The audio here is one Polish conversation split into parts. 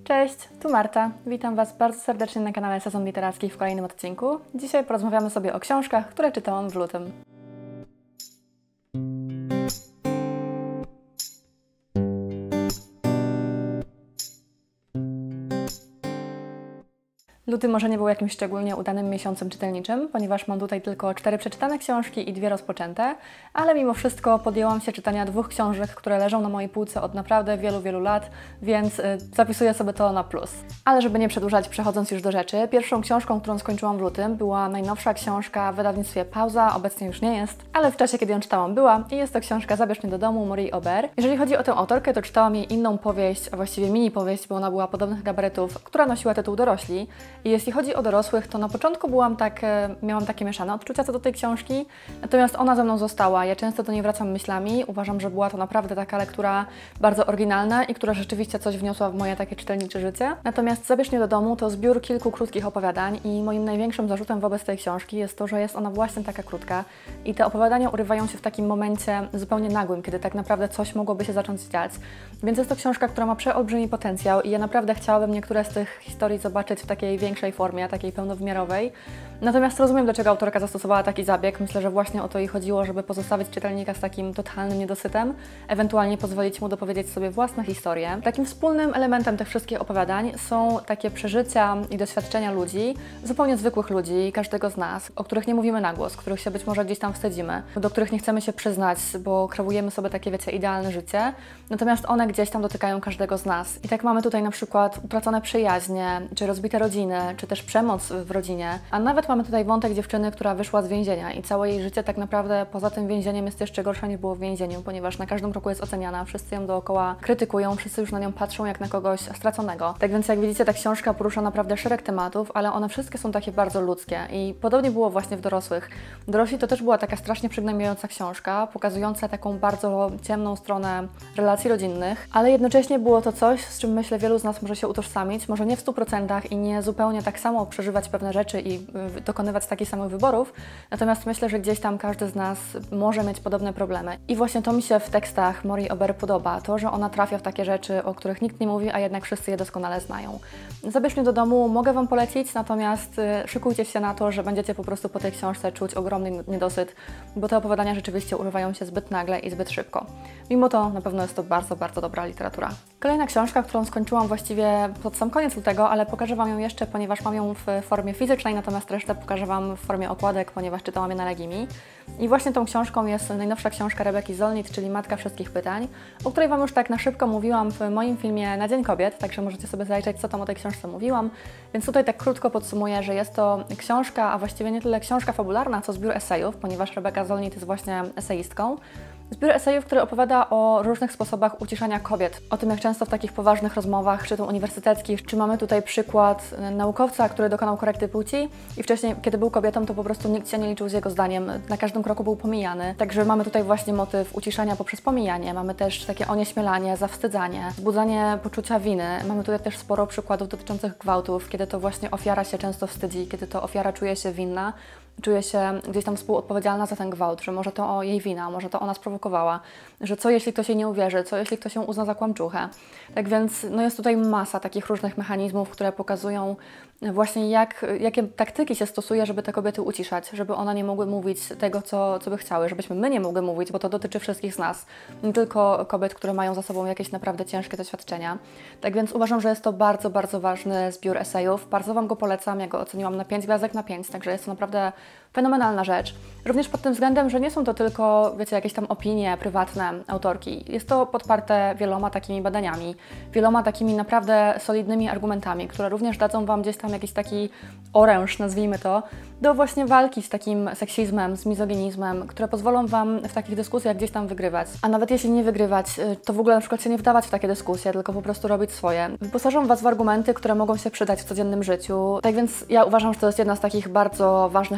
Cześć, tu Marta. Witam Was bardzo serdecznie na kanale Sezon Literacki w kolejnym odcinku. Dzisiaj porozmawiamy sobie o książkach, które czytałam w lutym. Luty może nie był jakimś szczególnie udanym miesiącem czytelniczym, ponieważ mam tutaj tylko 4 przeczytane książki i 2 rozpoczęte, ale mimo wszystko podjęłam się czytania 2 książek, które leżą na mojej półce od naprawdę wielu lat, więc zapisuję sobie to na plus. Ale żeby nie przedłużać, przechodząc już do rzeczy, pierwszą książką, którą skończyłam w lutym, była najnowsza książka w wydawnictwie Pauza, obecnie już nie jest, ale w czasie, kiedy ją czytałam, była i jest to książka Zabierz mnie do domu Marie Aubert. Jeżeli chodzi o tę autorkę, to czytałam jej inną powieść, a właściwie mini powieść, bo ona była podobnych gabarytów, która nosiła tytuł Dorośli. I jeśli chodzi o dorosłych, to na początku miałam takie mieszane odczucia co do tej książki, natomiast ona ze mną została. Ja często do niej wracam myślami. Uważam, że była to naprawdę taka lektura bardzo oryginalna i która rzeczywiście coś wniosła w moje takie czytelnicze życie. Natomiast Zabierz mnie do domu to zbiór kilku krótkich opowiadań i moim największym zarzutem wobec tej książki jest to, że jest ona właśnie taka krótka i te opowiadania urywają się w takim momencie zupełnie nagłym, kiedy tak naprawdę coś mogłoby się zacząć dziać. Więc jest to książka, która ma przeolbrzymi potencjał i ja naprawdę chciałabym niektóre z tych historii zobaczyć w takiej większej formie, takiej pełnowymiarowej. Natomiast rozumiem, dlaczego autorka zastosowała taki zabieg. Myślę, że właśnie o to jej chodziło, żeby pozostawić czytelnika z takim totalnym niedosytem, ewentualnie pozwolić mu dopowiedzieć sobie własne historie. Takim wspólnym elementem tych wszystkich opowiadań są takie przeżycia i doświadczenia ludzi, zupełnie zwykłych ludzi, każdego z nas, o których nie mówimy na głos, których się być może gdzieś tam wstydzimy, do których nie chcemy się przyznać, bo kreujemy sobie takie, wiecie, idealne życie. Natomiast one gdzieś tam dotykają każdego z nas. I tak mamy tutaj na przykład utracone przyjaźnie, czy rozbite rodziny, czy też przemoc w rodzinie, a nawet mamy tutaj wątek dziewczyny, która wyszła z więzienia i całe jej życie tak naprawdę poza tym więzieniem jest jeszcze gorsze niż było w więzieniu, ponieważ na każdym kroku jest oceniana, wszyscy ją dookoła krytykują, wszyscy już na nią patrzą jak na kogoś straconego. Tak więc jak widzicie, ta książka porusza naprawdę szereg tematów, ale one wszystkie są takie bardzo ludzkie i podobnie było właśnie w dorosłych. Dorośli to też była taka strasznie przygnębiająca książka, pokazująca taką bardzo ciemną stronę relacji rodzinnych, ale jednocześnie było to coś, z czym myślę wielu z nas może się utożsamić, może nie w 100% i nie zupełnie tak samo przeżywać pewne rzeczy i dokonywać takich samych wyborów, natomiast myślę, że gdzieś tam każdy z nas może mieć podobne problemy. I właśnie to mi się w tekstach Marie Aubert podoba, to, że ona trafia w takie rzeczy, o których nikt nie mówi, a jednak wszyscy je doskonale znają. Zabierz mnie do domu, mogę Wam polecić, natomiast szykujcie się na to, że będziecie po prostu po tej książce czuć ogromny niedosyt, bo te opowiadania rzeczywiście urywają się zbyt nagle i zbyt szybko. Mimo to na pewno jest to bardzo dobra literatura. Kolejna książka, którą skończyłam właściwie pod sam koniec lutego, ale pokażę Wam ją jeszcze, ponieważ mam ją w formie fizycznej, natomiast resztę pokażę Wam w formie okładek, ponieważ czytałam je na Legimi. I właśnie tą książką jest najnowsza książka Rebeki Solnit, czyli Matka wszystkich pytań, o której Wam już tak na szybko mówiłam w moim filmie na Dzień Kobiet, także możecie sobie zajrzeć, co tam o tej książce mówiłam. Więc tutaj tak krótko podsumuję, że jest to książka, a właściwie nie tyle książka fabularna, co zbiór esejów, ponieważ Rebeka Solnit jest właśnie eseistką. Zbiór esejów, który opowiada o różnych sposobach uciszania kobiet. O tym, jak często w takich poważnych rozmowach, czy to uniwersyteckich, czy mamy tutaj przykład naukowca, który dokonał korekty płci i wcześniej, kiedy był kobietą, to po prostu nikt się nie liczył z jego zdaniem. Na każdym kroku był pomijany. Także mamy tutaj właśnie motyw uciszania poprzez pomijanie. Mamy też takie onieśmielanie, zawstydzanie, wzbudzanie poczucia winy. Mamy tutaj też sporo przykładów dotyczących gwałtów, kiedy to właśnie ofiara się często wstydzi, kiedy to ofiara czuje się winna, czuje się gdzieś tam współodpowiedzialna za ten gwałt, że może to jej wina, może to ona sprowokowała, że co jeśli ktoś jej nie uwierzy, co jeśli ktoś ją uzna za kłamczuchę. Tak więc no jest tutaj masa takich różnych mechanizmów, które pokazują właśnie jakie taktyki się stosuje, żeby te kobiety uciszać, żeby one nie mogły mówić tego, co by chciały, żebyśmy my nie mogły mówić, bo to dotyczy wszystkich z nas, nie tylko kobiet, które mają za sobą jakieś naprawdę ciężkie doświadczenia. Tak więc uważam, że jest to bardzo ważny zbiór esejów. Bardzo Wam go polecam, ja go oceniłam na 5 gwiazdek na 5, także jest to naprawdę fenomenalna rzecz. Również pod tym względem, że nie są to tylko, wiecie, jakieś tam opinie prywatne autorki. Jest to podparte wieloma takimi badaniami, wieloma takimi naprawdę solidnymi argumentami, które również dadzą Wam gdzieś tam jakiś taki oręż, nazwijmy to, do właśnie walki z takim seksizmem, z mizoginizmem, które pozwolą Wam w takich dyskusjach gdzieś tam wygrywać. A nawet jeśli nie wygrywać, to w ogóle na przykład się nie wdawać w takie dyskusje, tylko po prostu robić swoje. Wyposażą Was w argumenty, które mogą się przydać w codziennym życiu. Tak więc ja uważam, że to jest jedna z takich bardzo ważnych książek,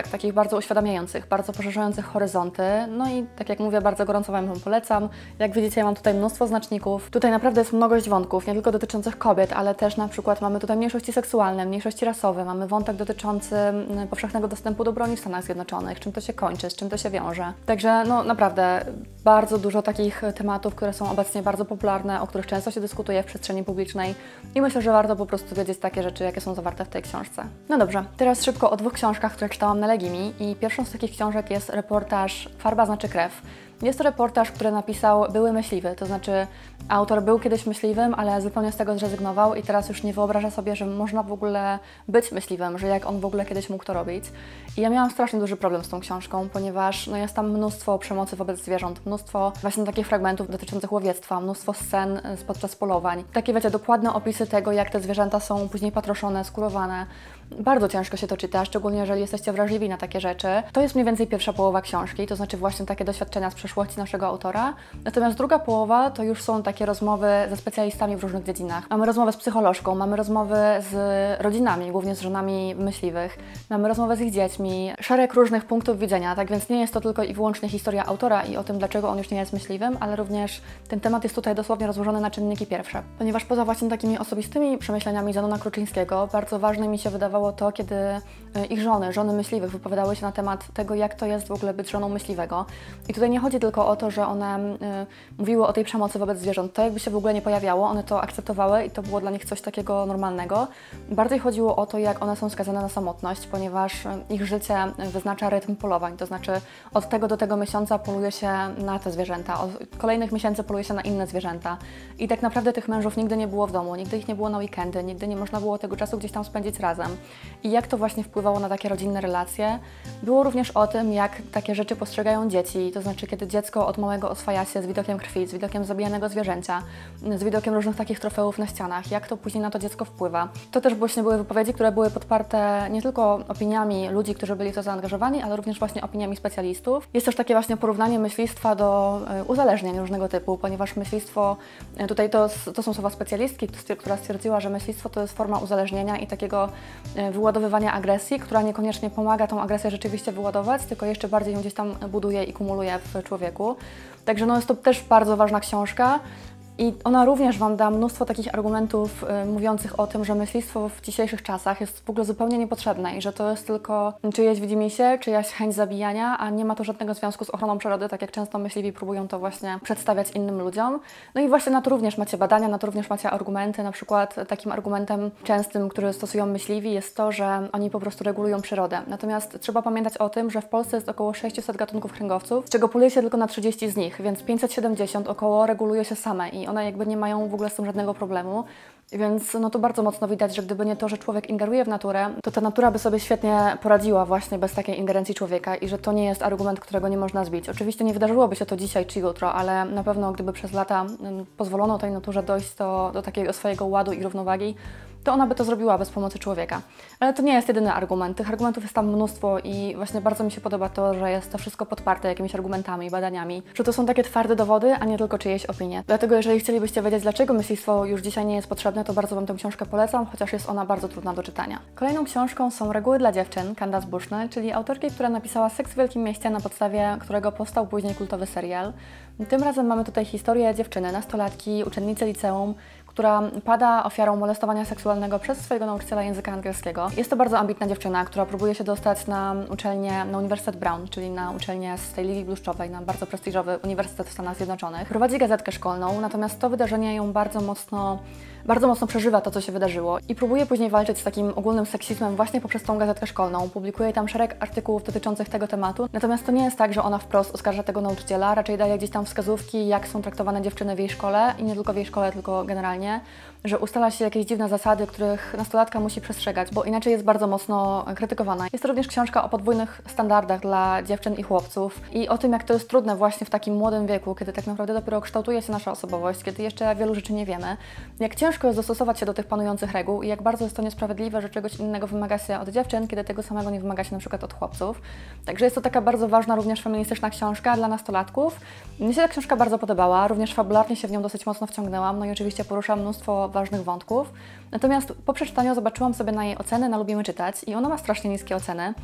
książek, takich bardzo uświadamiających, bardzo poszerzających horyzonty. No i tak jak mówię, bardzo gorąco Wam polecam. Jak widzicie, ja mam tutaj mnóstwo znaczników. Tutaj naprawdę jest mnogość wątków, nie tylko dotyczących kobiet, ale też na przykład mamy tutaj mniejszości seksualne, mniejszości rasowe, mamy wątek dotyczący powszechnego dostępu do broni w Stanach Zjednoczonych, czym to się kończy, z czym to się wiąże. Także no naprawdę bardzo dużo takich tematów, które są obecnie bardzo popularne, o których często się dyskutuje w przestrzeni publicznej i myślę, że warto po prostu wiedzieć takie rzeczy, jakie są zawarte w tej książce. No dobrze, teraz szybko o 2 książkach, które czytałam na Legimi i pierwszą z takich książek jest reportaż Farba znaczy krew. Jest to reportaż, który napisał były myśliwy, to znaczy autor był kiedyś myśliwym, ale zupełnie z tego zrezygnował i teraz już nie wyobraża sobie, że można w ogóle być myśliwym, że jak on w ogóle kiedyś mógł to robić. I ja miałam strasznie duży problem z tą książką, ponieważ no, jest tam mnóstwo przemocy wobec zwierząt, mnóstwo właśnie takich fragmentów dotyczących łowiectwa, mnóstwo scen podczas polowań. Takie, wiecie, dokładne opisy tego, jak te zwierzęta są później patroszone, skurowane. Bardzo ciężko się to czyta, szczególnie jeżeli jesteście wrażliwi na takie rzeczy. To jest mniej więcej pierwsza połowa książki, to znaczy właśnie takie doświadczenia z przeszłości naszego autora. Natomiast druga połowa to już są takie rozmowy ze specjalistami w różnych dziedzinach. Mamy rozmowę z psycholożką, mamy rozmowy z rodzinami, głównie z żonami myśliwych, mamy rozmowę z ich dziećmi, szereg różnych punktów widzenia, tak więc nie jest to tylko i wyłącznie historia autora i o tym, dlaczego on już nie jest myśliwym, ale również ten temat jest tutaj dosłownie rozłożony na czynniki pierwsze. Ponieważ poza właśnie takimi osobistymi przemyśleniami Zenona Kruczyńskiego, bardzo ważne mi się wydawało to, kiedy ich żony myśliwych wypowiadały się na temat tego, jak to jest w ogóle być żoną myśliwego. I tutaj nie chodzi tylko o to, że one mówiły o tej przemocy wobec zwierząt. To jakby się w ogóle nie pojawiało, one to akceptowały i to było dla nich coś takiego normalnego. Bardziej chodziło o to, jak one są skazane na samotność, ponieważ ich życie wyznacza rytm polowań. To znaczy od tego do tego miesiąca poluje się na te zwierzęta, od kolejnych miesięcy poluje się na inne zwierzęta. I tak naprawdę tych mężów nigdy nie było w domu, nigdy ich nie było na weekendy, nigdy nie można było tego czasu gdzieś tam spędzić razem. I jak to właśnie wpływało na takie rodzinne relacje. Było również o tym, jak takie rzeczy postrzegają dzieci, to znaczy kiedy dziecko od małego oswaja się z widokiem krwi, z widokiem zabijanego zwierzęcia, z widokiem różnych takich trofeów na ścianach, jak to później na to dziecko wpływa. To też właśnie były wypowiedzi, które były podparte nie tylko opiniami ludzi, którzy byli w to zaangażowani, ale również właśnie opiniami specjalistów. Jest też takie właśnie porównanie myślistwa do uzależnień różnego typu, ponieważ myślistwo, tutaj to są słowa specjalistki, która stwierdziła, że myślistwo to jest forma uzależnienia i takiego wyładowywania agresji, która niekoniecznie pomaga tą agresję rzeczywiście wyładować, tylko jeszcze bardziej ją gdzieś tam buduje i kumuluje w człowieku. Także no jest to też bardzo ważna książka. I ona również Wam da mnóstwo takich argumentów mówiących o tym, że myślistwo w dzisiejszych czasach jest w ogóle zupełnie niepotrzebne i że to jest tylko czyjeś widzimisię, czyjaś chęć zabijania, a nie ma to żadnego związku z ochroną przyrody, tak jak często myśliwi próbują to właśnie przedstawiać innym ludziom. No i właśnie na to również macie badania, na to również macie argumenty. Na przykład takim argumentem częstym, który stosują myśliwi, jest to, że oni po prostu regulują przyrodę. Natomiast trzeba pamiętać o tym, że w Polsce jest około 600 gatunków kręgowców, z czego poluje się tylko na 30 z nich, więc 570 około reguluje się same i one jakby nie mają w ogóle z tym żadnego problemu. Więc no to bardzo mocno widać, że gdyby nie to, że człowiek ingeruje w naturę, to ta natura by sobie świetnie poradziła właśnie bez takiej ingerencji człowieka i że to nie jest argument, którego nie można zbić. Oczywiście nie wydarzyłoby się to dzisiaj czy jutro, ale na pewno gdyby przez lata pozwolono tej naturze dojść do takiego swojego ładu i równowagi, to ona by to zrobiła bez pomocy człowieka. Ale to nie jest jedyny argument. Tych argumentów jest tam mnóstwo i właśnie bardzo mi się podoba to, że jest to wszystko podparte jakimiś argumentami, badaniami, że to są takie twarde dowody, a nie tylko czyjeś opinie. Dlatego jeżeli chcielibyście wiedzieć, dlaczego myślistwo już dzisiaj nie jest potrzebne, to bardzo Wam tę książkę polecam, chociaż jest ona bardzo trudna do czytania. Kolejną książką są Reguły dla dziewczyn Candace Bushnell, czyli autorki, która napisała Seks w Wielkim Mieście, na podstawie którego powstał później kultowy serial. Tym razem mamy tutaj historię dziewczyny, nastolatki, uczennicy liceum, która pada ofiarą molestowania seksualnego przez swojego nauczyciela języka angielskiego. Jest to bardzo ambitna dziewczyna, która próbuje się dostać na uczelnię, na Uniwersytet Brown, czyli na uczelnię z tej Ligi Bluszczowej, na bardzo prestiżowy uniwersytet w Stanach Zjednoczonych. Prowadzi gazetkę szkolną, natomiast to wydarzenie ją bardzo mocno przeżywa to, co się wydarzyło i próbuje później walczyć z takim ogólnym seksizmem właśnie poprzez tą gazetkę szkolną. Publikuje tam szereg artykułów dotyczących tego tematu, natomiast to nie jest tak, że ona wprost oskarża tego nauczyciela, raczej daje gdzieś tam wskazówki, jak są traktowane dziewczyny w jej szkole i nie tylko w jej szkole, tylko generalnie, że ustala się jakieś dziwne zasady, których nastolatka musi przestrzegać, bo inaczej jest bardzo mocno krytykowana. Jest to również książka o podwójnych standardach dla dziewczyn i chłopców i o tym, jak to jest trudne właśnie w takim młodym wieku, kiedy tak naprawdę dopiero kształtuje się nasza osobowość, kiedy jeszcze wielu rzeczy nie wiemy, jak ciężko jest dostosować się do tych panujących reguł i jak bardzo jest to niesprawiedliwe, że czegoś innego wymaga się od dziewczyn, kiedy tego samego nie wymaga się na przykład od chłopców. Także jest to taka bardzo ważna, również feministyczna książka dla nastolatków. Mnie się ta książka bardzo podobała, również fabularnie się w nią dosyć mocno wciągnęłam, no i oczywiście porusza mnóstwo ważnych wątków. Natomiast po przeczytaniu zobaczyłam sobie na jej oceny na Lubimy Czytać i ona ma strasznie niskie oceny.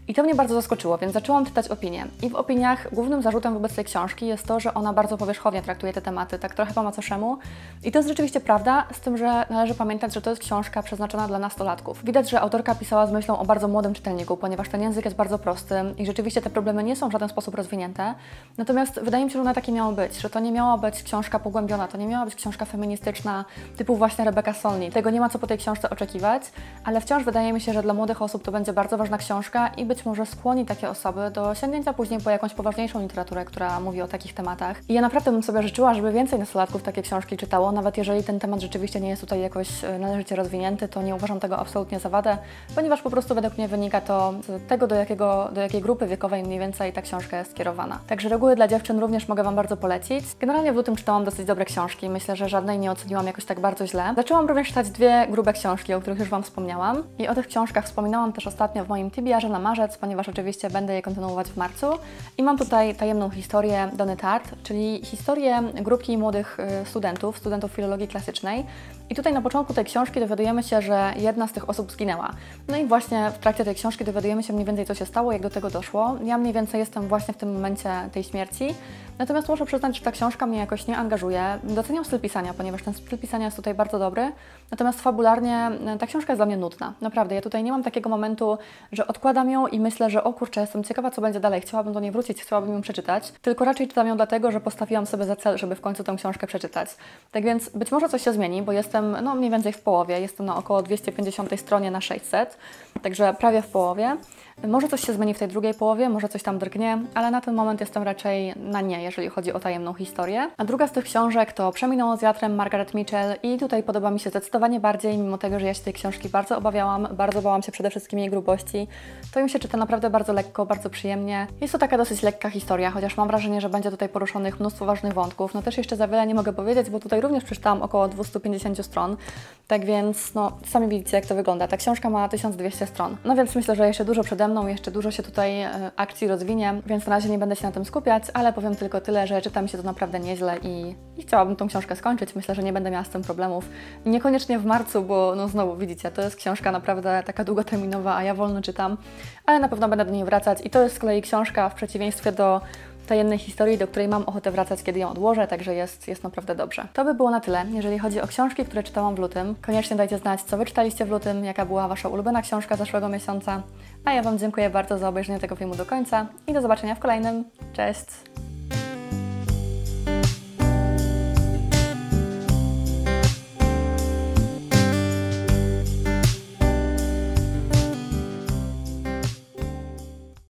I to mnie bardzo zaskoczyło, więc zaczęłam czytać opinie. I w opiniach głównym zarzutem wobec tej książki jest to, że ona bardzo powierzchownie traktuje te tematy, tak trochę po macoszemu. I to jest rzeczywiście prawda, z tym, że należy pamiętać, że to jest książka przeznaczona dla nastolatków. Widać, że autorka pisała z myślą o bardzo młodym czytelniku, ponieważ ten język jest bardzo prosty i rzeczywiście te problemy nie są w żaden sposób rozwinięte. Natomiast wydaje mi się, że one takie miało być, że to nie miała być książka pogłębiona, to nie miała być książka feministyczna typu właśnie Rebecca Solnit. Tego nie ma co po tej książce oczekiwać, ale wciąż wydaje mi się, że dla młodych osób to będzie bardzo ważna książka i być może skłoni takie osoby do sięgnięcia później po jakąś poważniejszą literaturę, która mówi o takich tematach. I ja naprawdę bym sobie życzyła, żeby więcej nastolatków takie książki czytało, nawet jeżeli ten temat rzeczywiście nie jest tutaj jakoś należycie rozwinięty, to nie uważam tego absolutnie za wadę, ponieważ po prostu według mnie wynika to z tego, do jakiej grupy wiekowej mniej więcej ta książka jest skierowana. Także reguły dla dziewczyn również mogę Wam bardzo polecić. Generalnie w lutym czytałam dosyć dobre książki, myślę, że żadnej nie oceniłam jakoś tak bardzo źle. Zaczęłam również czytać dwie grube książki, o których już Wam wspomniałam. I o tych książkach wspominałam też ostatnio w moim TBR-ze na marzec, ponieważ oczywiście będę je kontynuować w marcu. I mam tutaj tajemną historię Donny Tart, czyli historię grupki młodych studentów filologii klasycznej. I tutaj na początku tej książki dowiadujemy się, że jedna z tych osób zginęła. No i właśnie w trakcie tej książki dowiadujemy się mniej więcej, co się stało, jak do tego doszło. Ja mniej więcej jestem właśnie w tym momencie tej śmierci. Natomiast muszę przyznać, że ta książka mnie jakoś nie angażuje. Doceniam styl pisania, ponieważ ten styl pisania jest tutaj bardzo dobry. Natomiast fabularnie ta książka jest dla mnie nudna. Naprawdę, ja tutaj nie mam takiego momentu, że odkładam ją i myślę, że o kurczę, jestem ciekawa, co będzie dalej. Chciałabym do niej wrócić, chciałabym ją przeczytać. Tylko raczej czytam ją dlatego, że postawiłam sobie za cel, żeby w końcu tę książkę przeczytać. Tak więc być może coś się zmieni, bo jestem mniej więcej w połowie. Jestem na około 250 stronie na 600, także prawie w połowie. Może coś się zmieni w tej drugiej połowie, może coś tam drgnie, ale na ten moment jestem raczej na nie, jeżeli chodzi o tajemną historię. A druga z tych książek to Przeminęło z wiatrem Margaret Mitchell i tutaj podoba mi się zdecydowanie bardziej, mimo tego, że ja się tej książki bardzo obawiałam, bardzo bałam się przede wszystkim jej grubości. To ją się czyta naprawdę bardzo lekko, bardzo przyjemnie. Jest to taka dosyć lekka historia, chociaż mam wrażenie, że będzie tutaj poruszonych mnóstwo ważnych wątków. No też jeszcze za wiele nie mogę powiedzieć, bo tutaj również przeczytałam około 250 stron. Tak więc, sami widzicie, jak to wygląda. Ta książka ma 1200 stron. No więc myślę, że jeszcze dużo przede mną, jeszcze dużo się tutaj akcji rozwinie, więc na razie nie będę się na tym skupiać, ale powiem tylko tyle, że czyta mi się to naprawdę nieźle i chciałabym tą książkę skończyć. Myślę, że nie będę miała z tym problemów. Niekoniecznie w marcu, bo znowu widzicie, to jest książka naprawdę taka długoterminowa, a ja wolno czytam, ale na pewno będę do niej wracać i to jest z kolei książka w przeciwieństwie do tajemnej historii, do której mam ochotę wracać, kiedy ją odłożę, także jest naprawdę dobrze. To by było na tyle, jeżeli chodzi o książki, które czytałam w lutym. Koniecznie dajcie znać, co Wy czytaliście w lutym, jaka była Wasza ulubiona książka zeszłego miesiąca. A ja Wam dziękuję bardzo za obejrzenie tego filmu do końca i do zobaczenia w kolejnym. Cześć!